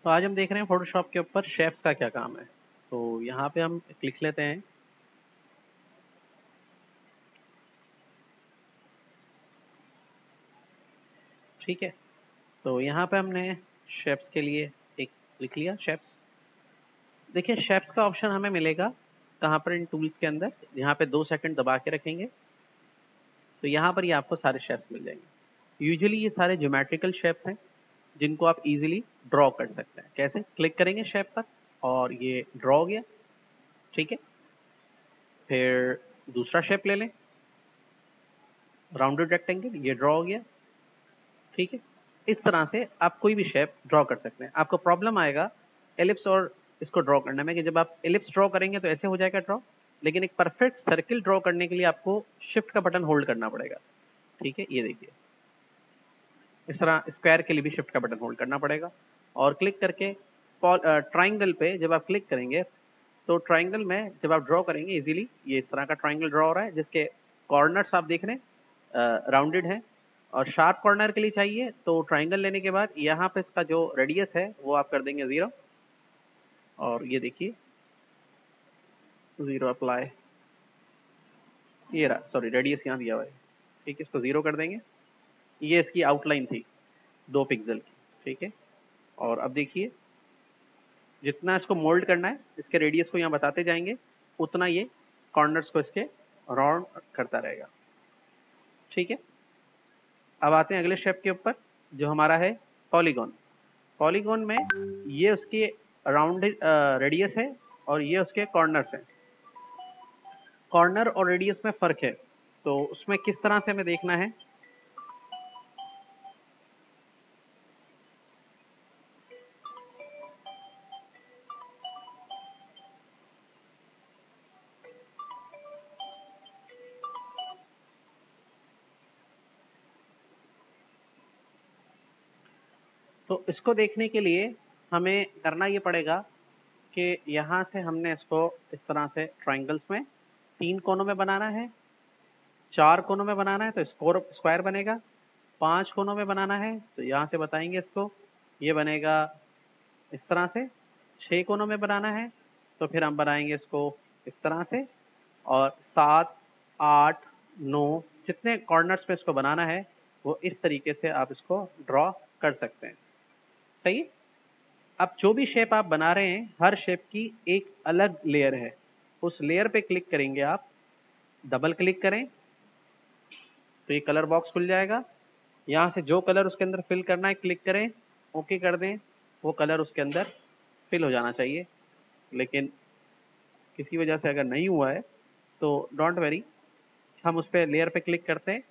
तो आज हम देख रहे हैं फोटोशॉप के ऊपर शेप्स का क्या काम है। तो यहाँ पे हम लिख लेते हैं ठीक है। तो यहाँ पे हमने शेप्स के लिए एक लिख लिया शेप्स। देखिए शेप्स का ऑप्शन हमें मिलेगा कहाँ पर, इन टूल्स के अंदर। यहाँ पे 2 सेकंड दबा के रखेंगे तो यहाँ पर ये आपको सारे शेप्स मिल जाएंगे। यूजुअली ये सारे ज्योमेट्रिकल शेप्स हैं जिनको आप इजीली ड्रॉ कर सकते हैं। कैसे? क्लिक करेंगे शेप पर और ये ड्रॉ हो गया। ठीक है, फिर दूसरा शेप ले लें, राउंडेड रेक्टेंगल, ये ड्रॉ हो गया। ठीक है, इस तरह से आप कोई भी शेप ड्रॉ कर सकते हैं। आपको प्रॉब्लम आएगा एलिप्स और इसको ड्रॉ करने में कि जब आप एलिप्स ड्रॉ करेंगे तो ऐसे हो जाएगा ड्रॉ, लेकिन एक परफेक्ट सर्किल ड्रॉ करने के लिए आपको शिफ्ट का बटन होल्ड करना पड़ेगा। ठीक है, ये देखिए इस तरह स्क्वायर के लिए भी शिफ्ट का बटन होल्ड करना पड़ेगा और क्लिक करके ट्राइंगल पे जब आप क्लिक करेंगे तो ट्राइंगल में जब आप ड्रॉ करेंगे इजीली ये इस तरह का ट्राइंगल ड्रॉ हो रहा है जिसके कॉर्नर्स आप देख रहे हैं राउंडेड हैं। और शार्प कॉर्नर के लिए चाहिए तो ट्राइंगल लेने के बाद यहाँ पे इसका जो रेडियस है वो आप कर देंगे 0 और ये देखिए 0 अप्लाई, ये रहा, सॉरी रेडियस यहाँ दिया हुआ है। ठीक है, इसको 0 कर देंगे। ये इसकी आउटलाइन थी 2 पिक्सल की। ठीक है, और अब देखिए जितना इसको मोल्ड करना है इसके रेडियस को यहाँ बताते जाएंगे उतना ये कॉर्नर्स को इसके राउंड करता रहेगा। ठीक है, अब आते हैं अगले शेप के ऊपर जो हमारा है पॉलीगॉन। पॉलीगॉन में ये उसकी राउंड रेडियस है और ये उसके कॉर्नर्स हैं। कॉर्नर और रेडियस में फर्क है तो उसमें किस तरह से हमें देखना है। तो इसको देखने के लिए हमें करना ये पड़ेगा कि यहाँ से हमने इसको इस तरह से ट्राइंगल्स में 3 कोनों में बनाना है, 4 कोनों में बनाना है तो स्क्वायर बनेगा, 5 कोनों में बनाना है तो यहाँ से बताएंगे इसको, ये बनेगा इस तरह से। 6 कोनों में बनाना है तो फिर हम बनाएंगे इसको इस तरह से। और 7, 8, 9 जितने कॉर्नर्स पे इसको बनाना है वो इस तरीके से आप इसको ड्रॉ कर सकते हैं। सही है। अब जो भी शेप आप बना रहे हैं हर शेप की एक अलग लेयर है, उस लेयर पे क्लिक करेंगे आप, डबल क्लिक करें तो ये कलर बॉक्स खुल जाएगा। यहाँ से जो कलर उसके अंदर फिल करना है क्लिक करें, ओके कर दें, वो कलर उसके अंदर फिल हो जाना चाहिए। लेकिन किसी वजह से अगर नहीं हुआ है तो डोंट वरी, हम उस पर लेयर पे क्लिक करते हैं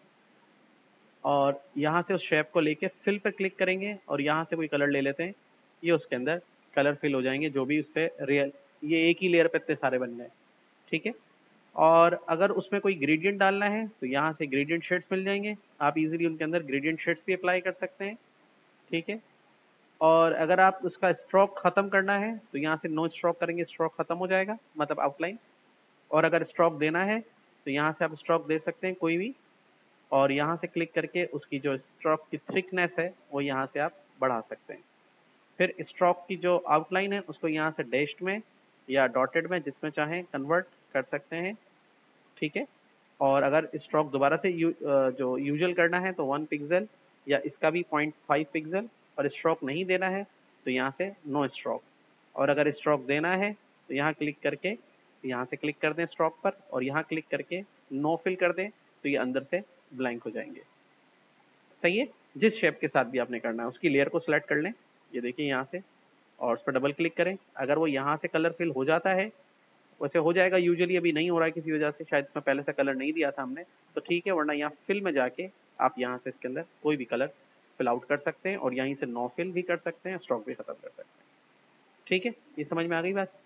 और यहाँ से उस शेप को लेके फिल पे क्लिक करेंगे और यहाँ से कोई कलर ले लेते हैं, ये उसके अंदर कलर फिल हो जाएंगे जो भी उससे रियल, ये एक ही लेयर पे इतने सारे बन गए। ठीक है, और अगर उसमें कोई ग्रेडियंट डालना है तो यहाँ से ग्रेडियंट शेड्स मिल जाएंगे, आप इजीली उनके अंदर ग्रेडियंट शेड्स भी अप्लाई कर सकते हैं। ठीक है, और अगर आप उसका स्ट्रोक खत्म करना है तो यहाँ से नो स्ट्रोक करेंगे, स्ट्रोक खत्म हो जाएगा मतलब आउटलाइन। और अगर स्ट्रोक देना है तो यहाँ से आप स्ट्रोक दे सकते हैं कोई भी, और यहाँ से क्लिक करके उसकी जो स्ट्रोक की थिकनेस है वो यहाँ से आप बढ़ा सकते हैं। फिर स्ट्रोक की जो आउटलाइन है उसको यहाँ से डैश्ड में या डॉटेड में जिसमें चाहें कन्वर्ट कर सकते हैं। ठीक है, और अगर स्ट्रोक दोबारा से जो यूजुअल करना है तो 1 पिक्सल या इसका भी 0.5 पिक्सल, और स्ट्रोक नहीं देना है तो यहाँ से नो स्ट्रोक। और अगर स्ट्रोक देना है तो यहाँ क्लिक करके यहाँ से क्लिक कर दें स्ट्रोक पर और यहाँ क्लिक करके नो फिल कर दें तो ये अंदर से ब्लैंक हो जाएंगे। सही है, जिस शेप के साथ भी आपने करना है उसकी लेयर को सिलेक्ट कर लें, ये देखिए यहाँ से, और उस पर डबल क्लिक करें। अगर वो यहाँ से कलर फिल हो जाता है, वैसे हो जाएगा, यूजुअली अभी नहीं हो रहा है किसी वजह से, शायद इसमें पहले से कलर नहीं दिया था हमने, तो ठीक है, वरना यहाँ फिल में जाके आप यहाँ से इसके अंदर कोई भी कलर फिल आउट कर सकते हैं और यहीं से नो फिल भी कर सकते हैं, स्ट्रोक भी खत्म कर सकते हैं। ठीक है, ये समझ में आ गई बात।